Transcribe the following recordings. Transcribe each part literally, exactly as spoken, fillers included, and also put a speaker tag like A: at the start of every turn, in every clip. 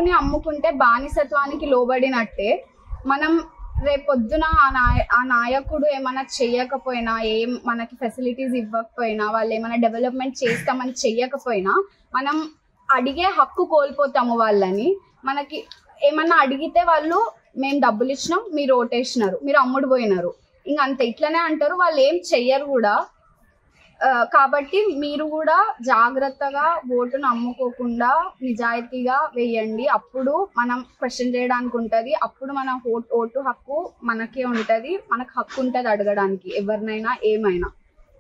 A: ఓటుని అమ్ముకుంటే బానిసత్వానికి లోబడినట్టే. మనం రేపొద్దున ఆ నాయ ఆ నాయకుడు ఏమైనా చెయ్యకపోయినా, ఏం మనకి ఫెసిలిటీస్ ఇవ్వకపోయినా, వాళ్ళు ఏమైనా డెవలప్మెంట్ చేస్తామని చెయ్యకపోయినా మనం అడిగే హక్కు కోల్పోతాము వాళ్ళని. మనకి ఏమన్నా అడిగితే వాళ్ళు మేము డబ్బులు ఇచ్చినాం, మీరు ఓటేసినారు, మీరు అమ్ముడు పోయినారు, ఇంక అంతే ఇట్లనే అంటారు. వాళ్ళు ఏం చెయ్యరు కూడా. కాబట్టి మీరు కూడా జాగ్రత్తగా ఓటును అమ్ముకోకుండా నిజాయితీగా వేయండి. అప్పుడు మనం క్వశ్చన్ చేయడానికి ఉంటుంది, అప్పుడు మన ఓటు ఓటు హక్కు మనకే ఉంటుంది, మనకు హక్కు ఉంటుంది అడగడానికి ఎవరినైనా ఏమైనా.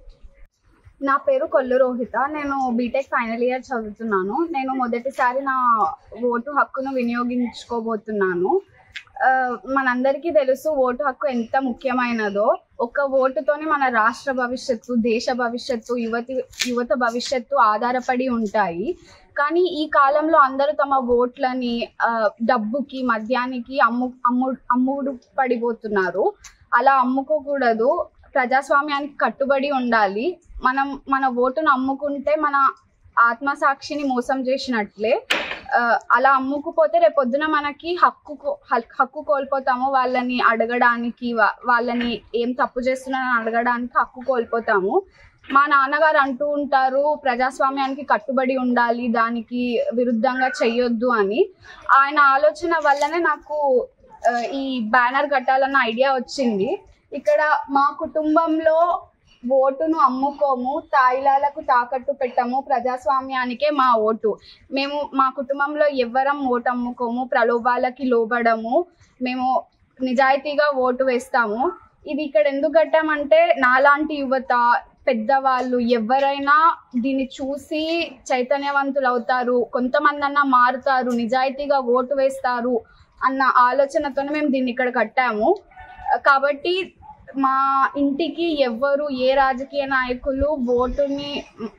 A: నా పేరు కొల్లు రోహిత. నేను బీటెక్ ఫైనల్ ఇయర్ చదువుతున్నాను. నేను మొదటిసారి నా ఓటు హక్కును వినియోగించుకోబోతున్నాను. మనందరికీ తెలుసు ఓటు హక్కు ఎంత ముఖ్యమైనదో. ఒక్క ఓటుతోనే మన రాష్ట్ర భవిష్యత్తు, దేశ భవిష్యత్తు, యువతి యువత భవిష్యత్తు ఆధారపడి ఉంటాయి. కానీ ఈ కాలంలో అందరూ తమ ఓట్లని డబ్బుకి, మద్యానికి అమ్ము అమ్ము అమ్ముడు పడిపోతున్నారు. అలా అమ్ముకోకూడదు. ప్రజాస్వామ్యానికి కట్టుబడి ఉండాలి. మనం మన ఓటును అమ్ముకుంటే మన ఆత్మసాక్షిని మోసం చేసినట్లే. అలా అమ్ముకుపోతే రేపొద్దున మనకి హక్కు హక్కు కోల్పోతాము. వాళ్ళని అడగడానికి, వాళ్ళని ఏం తప్పు చేస్తున్నారని అడగడానికి హక్కు కోల్పోతాము. మా నాన్నగారు అంటూ ఉంటారు, ప్రజాస్వామ్యానికి కట్టుబడి ఉండాలి, దానికి విరుద్ధంగా చెయ్యొద్దు అని. ఆయన ఆలోచన వల్లనే నాకు ఈ బ్యానర్ కట్టాలన్న ఐడియా వచ్చింది. ఇక్కడ మా కుటుంబంలో ఓటును అమ్ముకోము, తాయిలాలకు తాకట్టు పెట్టము, ప్రజాస్వామ్యానికే మా ఓటు. మేము మా కుటుంబంలో ఎవ్వరం ఓటు అమ్ముకోము, ప్రలోభాలకి లోబడము, మేము నిజాయితీగా ఓటు వేస్తాము. ఇది ఇక్కడ ఎందుకు కట్టామంటే నాలాంటి యువత, పెద్దవాళ్ళు ఎవరైనా దీన్ని చూసి చైతన్యవంతులు అవుతారు, కొంతమంది అన్నా మారుతారు, నిజాయితీగా ఓటు వేస్తారు అన్న ఆలోచనతోనే మేము దీన్ని ఇక్కడ కట్టాము. కాబట్టి మా ఇంటికి ఎవ్వరు, ఏ రాజకీయ నాయకులు ఓటుని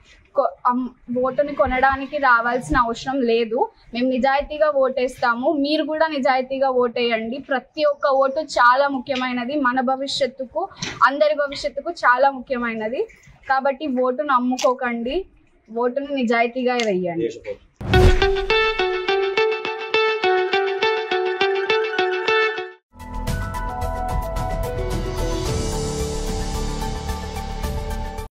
A: ఓటుని కొనడానికి రావాల్సిన అవసరం లేదు. మేము నిజాయితీగా ఓటేస్తాము. మీరు కూడా నిజాయితీగా ఓటేయండి. ప్రతి ఒక్క ఓటు చాలా ముఖ్యమైనది. మన భవిష్యత్తుకు, అందరి భవిష్యత్తుకు చాలా ముఖ్యమైనది. కాబట్టి ఓటును అమ్ముకోకండి, ఓటును నిజాయితీగా వేయండి.